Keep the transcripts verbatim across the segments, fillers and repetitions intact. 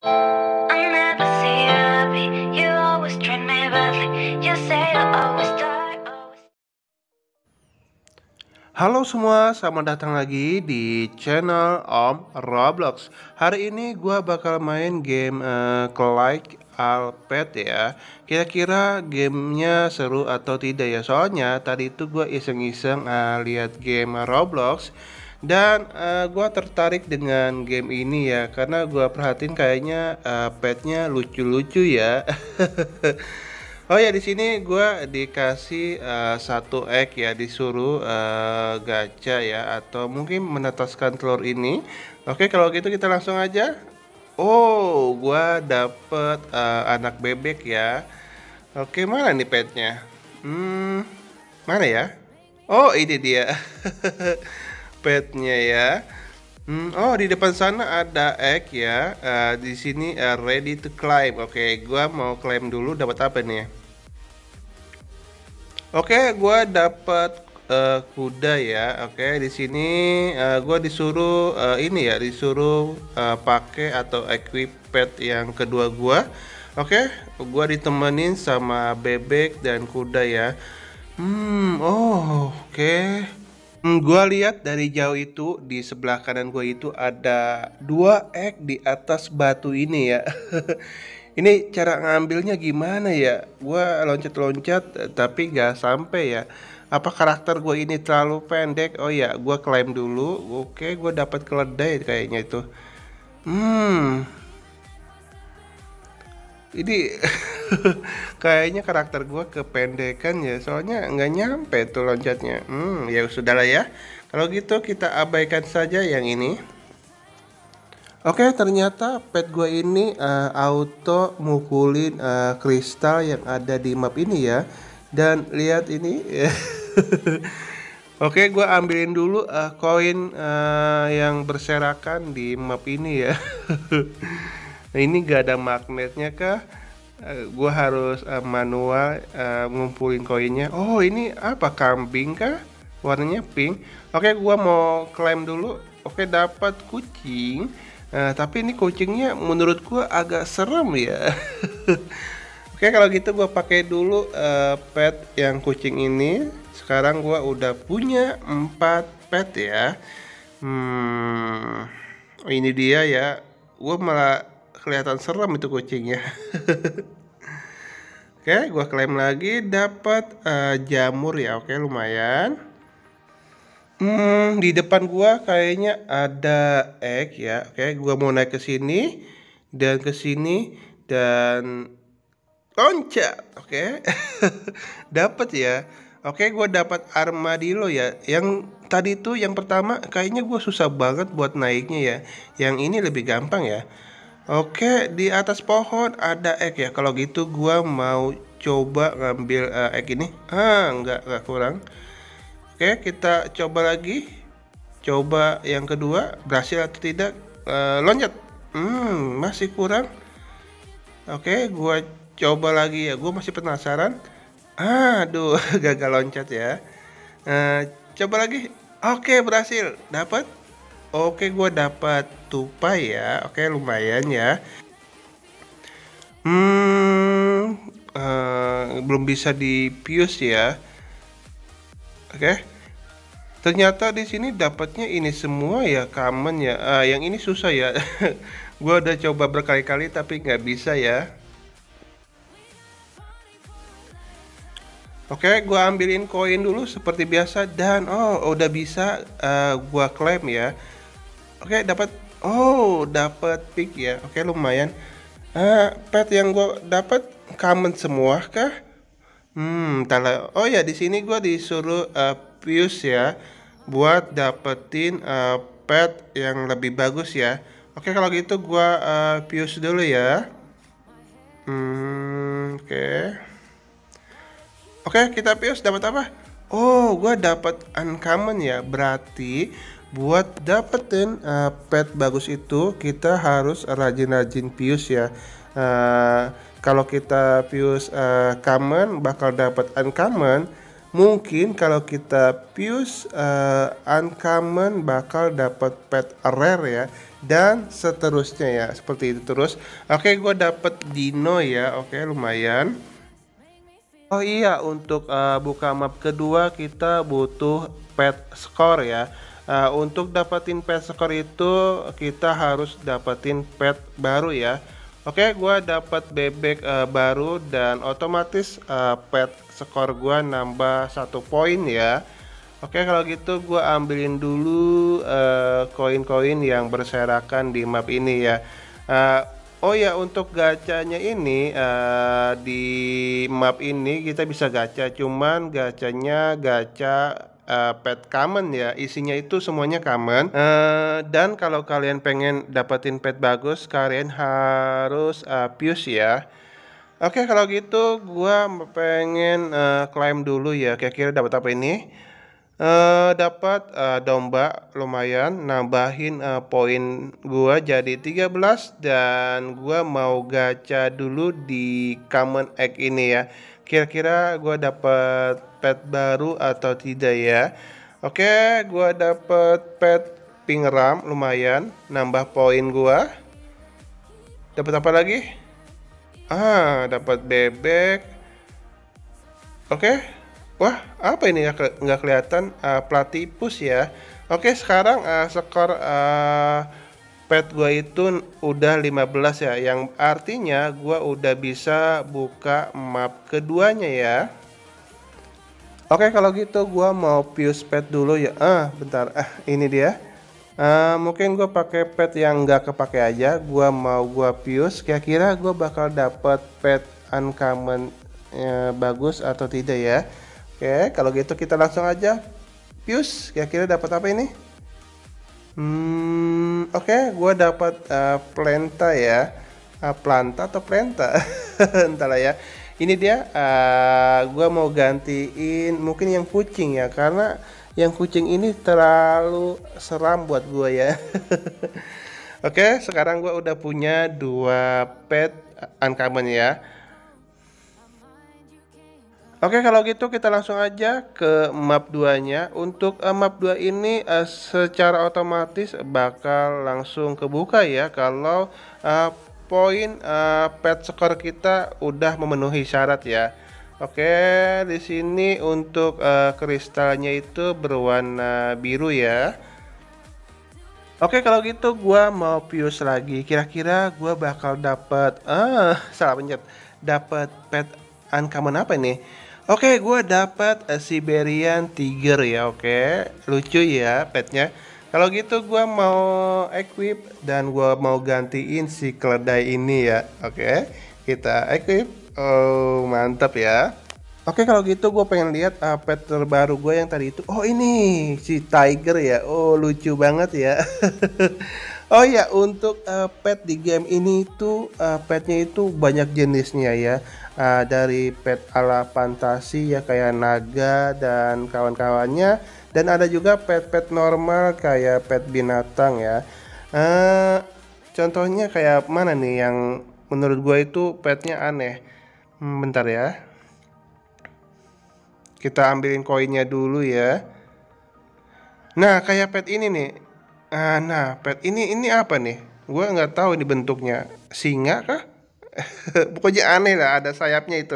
I never see you happy. You always treat me badly. You say you always die. Always... Halo semua, selamat datang lagi di channel Om Roblox. Hari ini gua bakal main game uh, Clash Alpet ya. Kira-kira gamenya seru atau tidak ya? Soalnya tadi itu gua iseng-iseng uh, lihat game Roblox dan uh, gua tertarik dengan game ini ya, karena gua perhatiin kayaknya uh, petnya lucu-lucu ya. Oh ya, di sini gua dikasih uh, satu egg ya, disuruh uh, gacha ya, atau mungkin menetaskan telur ini. Oke, kalau gitu kita langsung aja. Oh, gua dapet uh, anak bebek ya. Oke, mana nih petnya? Hmm, mana ya? Oh, ini dia. Petnya ya. Hmm, oh, di depan sana ada egg ya. Uh, di sini uh, ready to climb. Oke, gua mau climb dulu. Dapat apa nih? Oke, gua dapat eh, kuda ya. Oke, di sini eh, gua disuruh eh, ini ya, disuruh eh, pakai atau equip pet yang kedua gua. Oke, gua ditemenin sama bebek dan kuda ya. Hmm, oh, oke. Hmm, gua lihat dari jauh itu di sebelah kanan gua itu ada dua egg di atas batu ini ya. Ini cara ngambilnya gimana ya? Gua loncat-loncat eh, tapi nggak sampai ya. Apa karakter gue ini terlalu pendek? Oh ya, gua klaim dulu. Oke, gue dapat keledai kayaknya itu. Hmm, ini kayaknya karakter gua kependekan ya. Soalnya nggak nyampe tuh loncatnya. Hmm, ya sudahlah ya. Kalau gitu kita abaikan saja yang ini. Oke, ternyata pet gue ini eh, auto mukulin eh, kristal yang ada di map ini ya. Dan lihat ini. Oke, gue ambilin dulu eh, koin eh, yang berserakan di map ini ya. Nah, ini gak ada magnetnya kah? Eh, gue harus eh, manual eh, ngumpulin koinnya. Oh, ini apa? Kambing kah? Warnanya pink. Oke, gua mau klaim dulu. Oke, dapat kucing. Eh, tapi ini kucingnya menurut gua agak serem ya. Oke, kalau gitu gua pakai dulu eh, pet yang kucing ini. Sekarang gua udah punya empat pet ya. Hmm, ini dia ya. Gua malah kelihatan serem itu kucingnya. Oke, gua klaim lagi dapat eh, jamur ya. Oke, lumayan. Hmm, di depan gua kayaknya ada egg ya. Oke, gua mau naik ke sini dan ke sini dan loncat. Oke. Dapat ya. Oke, gua dapat armadillo ya. Yang tadi tuh yang pertama kayaknya gua susah banget buat naiknya ya. Yang ini lebih gampang ya. Oke, di atas pohon ada egg ya. Kalau gitu gua mau coba ngambil eh, egg ini. Ah, enggak, enggak kurang. Oke, kita coba lagi. Coba yang kedua, berhasil atau tidak? Eh, loncat. Hmm, masih kurang. Oke, gua coba lagi ya. Gua masih penasaran. Aduh, gagal loncat ya. Eh, coba lagi. Oke, berhasil. Dapat. Oke, gua dapat tupai ya. Oke, lumayan ya. Hmm, eh, belum bisa di fuse ya. Oke. Ternyata di sini dapatnya ini semua ya, common ya. Ah, yang ini susah ya. Gua udah coba berkali-kali tapi nggak bisa ya. Oke, gua ambilin koin dulu seperti biasa dan oh udah bisa eh, gua klaim ya. Oke, dapat. Oh, dapat pick ya. Oke, lumayan. Ah, pet yang gua dapat common semua kah? Hmm, tala. Oh ya, di sini gua disuruh uh, fuse ya buat dapetin uh, pet yang lebih bagus ya. Oke, kalau gitu gua uh, fuse dulu ya. Hmm, oke. Oke, kita fuse dapat apa? Oh, gua dapat uncommon ya. Berarti buat dapetin uh, pet bagus itu kita harus rajin-rajin fuse ya. Uh, kalau kita fuse uh, common bakal dapat uncommon. Mungkin kalau kita fuse uh, uncommon bakal dapat pet rare ya. dan seterusnya ya, seperti itu terus. Oke, gue dapet dino ya. Oke, lumayan. Oh iya, untuk uh, buka map kedua kita butuh pet score ya. Uh, untuk dapetin pet score itu kita harus dapetin pet baru ya. Oke, gua dapat bebek uh, baru dan otomatis uh, pet score gua nambah satu poin ya. Oke, kalau gitu gua ambilin dulu uh, koin-koin yang berserakan di map ini ya. Uh, oh ya, untuk gacanya ini uh, di map ini kita bisa gacha, cuman gacanya gacha uh, pet common ya, isinya itu semuanya common. Uh, dan kalau kalian pengen dapetin pet bagus, kalian harus uh, fuse ya. Oke, kalau gitu gua pengen uh, claim dulu ya. Kira-kira dapat apa ini? Uh, dapat uh, domba, lumayan nambahin uh, poin gua jadi tiga belas, dan gua mau gacha dulu di common egg ini ya. Kira-kira gua dapat pet baru atau tidak ya. Oke, gua dapat pet pink ram, lumayan nambah poin gua. Dapat apa lagi? Ah, dapat bebek. Oke. Wah, apa ini nggak ke- nggak kelihatan? Uh, platypus ya. Oke, sekarang uh, skor uh, pet gua itu udah lima belas ya, yang artinya gua udah bisa buka map keduanya ya. Oke, kalau gitu gua mau fuse pet dulu ya. Ah, bentar. Ah, ini dia. Uh, mungkin gue pakai pet yang nggak kepake aja. Gua mau gua fuse. Kira-kira gua bakal dapat pet uncommon eh, bagus atau tidak ya? Oke, kalau gitu kita langsung aja fuse. Kira-kira dapat apa ini? Hmm, oke, gua dapat uh, planta ya. Uh, planta atau planta? Entahlah ya. Ini dia. Uh, gua mau gantiin mungkin yang kucing ya, karena yang kucing ini terlalu seram buat gua ya. Oke, sekarang gua udah punya dua pet uncommon ya. Oke, kalau gitu kita langsung aja ke map dua nya. Untuk uh, map dua ini uh, secara otomatis bakal langsung kebuka ya kalau uh, poin uh, pet score kita udah memenuhi syarat ya. Oke, di sini untuk uh, kristalnya itu berwarna biru ya. Oke, kalau gitu gua mau fuse lagi. Kira-kira gua bakal dapat ah salah pencet. Dapat pet uncommon apa nih? Oke, gua dapat uh, Siberian Tiger ya. Oke, lucu ya petnya. Kalau gitu gua mau equip dan gua mau gantiin si keledai ini ya. Oke, kita equip. Oh, mantap ya. Oke, kalau gitu gue pengen lihat uh, pet terbaru gue yang tadi itu. Oh, ini si Tiger ya. Oh, lucu banget ya. Oh ya, untuk uh, pet di game ini tuh uh, petnya itu banyak jenisnya ya. Uh, dari pet ala fantasi ya kayak naga dan kawan-kawannya, dan ada juga pet-pet normal kayak pet binatang ya. Uh, contohnya kayak mana nih yang menurut gue itu petnya aneh? Hmm, bentar ya. Kita ambilin koinnya dulu ya. Nah, kayak pet ini nih. Ah, nah, pet ini ini apa nih? Gua nggak tahu ini bentuknya. Singa kah? Pokoknya aneh lah, ada sayapnya itu.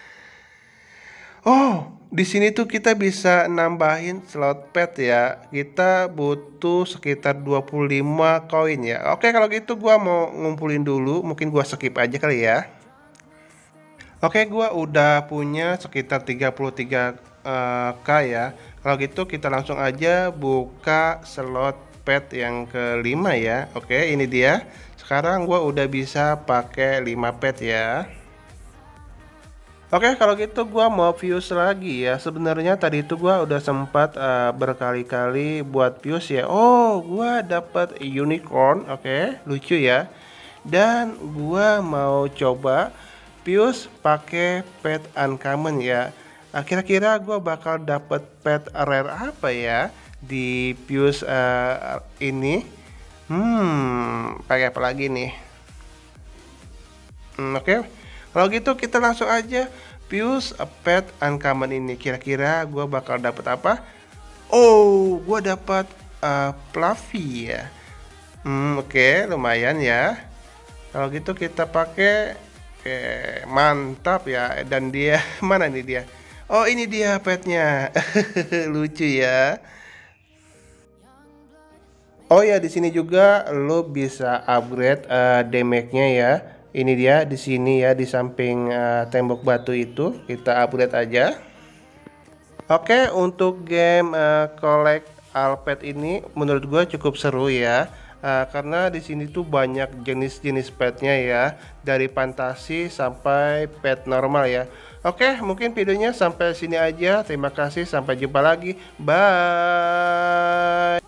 Oh, di sini tuh kita bisa nambahin slot pet ya. Kita butuh sekitar dua puluh lima koin ya. Oke, kalau gitu gua mau ngumpulin dulu. Mungkin gua skip aja kali ya. Oke, gua udah punya sekitar tiga puluh tiga eh, k ya. Kalau gitu kita langsung aja buka slot pet yang kelima ya. Oke, ini dia. Sekarang gua udah bisa pakai lima pet ya. Oke, kalau gitu gua mau fuse lagi ya. Sebenarnya tadi itu gua udah sempat uh, berkali-kali buat fuse ya. Oh, gua dapat unicorn. Oke, lucu ya. Dan gua mau coba fuse pakai pet uncommon ya. Nah, kira-kira gua bakal dapat pet rare apa ya di fuse uh, ini? Hmm, pakai apa lagi nih? Hmm, oke. Okay. Kalau gitu kita langsung aja fuse a pet uncommon ini. Kira-kira gue bakal dapat apa? Oh, gue dapat uh, Fluffy ya. Hmm, oke, lumayan ya. Kalau gitu kita pakai, oke, mantap ya. Dan dia mana nih dia? Oh, ini dia petnya. Lucu ya. Oh ya, di sini juga lo bisa upgrade eh, damage-nya ya. Ini dia di sini ya, di samping eh, tembok batu itu kita upgrade aja. Oke, untuk game eh, Collect Alpet ini menurut gue cukup seru ya. Eh, karena di sini tuh banyak jenis-jenis petnya ya, dari fantasi sampai pet normal ya. Oke, mungkin videonya sampai sini aja. Terima kasih, sampai jumpa lagi. Bye.